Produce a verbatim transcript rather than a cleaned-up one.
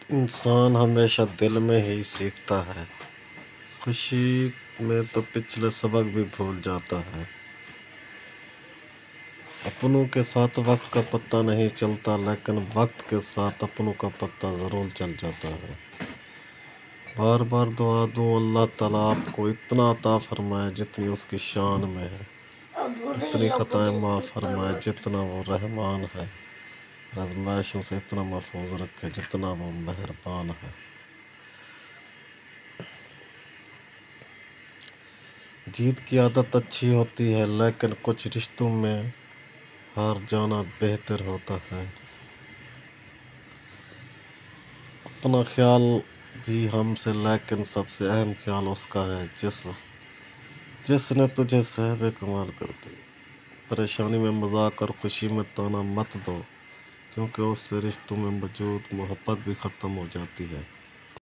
इंसान हमेशा दिल में ही सीखता है। खुशी में तो पिछले सबक भी भूल जाता है। अपनों के साथ वक्त का पता नहीं चलता, लेकिन वक्त के साथ अपनों का पता ज़रूर चल जाता है। बार बार दुआ दूं अल्लाह ताला आपको इतना अता फरमाए जितनी उसकी शान में है, इतनी खताएं माफ़ फरमाए जितना वो रहमान है, आज़माइशों से इतना महफूज रखे जितना वो मेहरबान है। जीत की आदत अच्छी होती है, लेकिन कुछ रिश्तों में हार जाना बेहतर होता है। अपना ख्याल भी हमसे, लेकिन सबसे अहम ख्याल उसका है जिस जिसने तुझे सहबे कमाल कर दी। परेशानी में मजाक और खुशी में ताना मत दो, क्योंकि उससे रिश्तों में मौजूद मोहब्बत भी ख़त्म हो जाती है।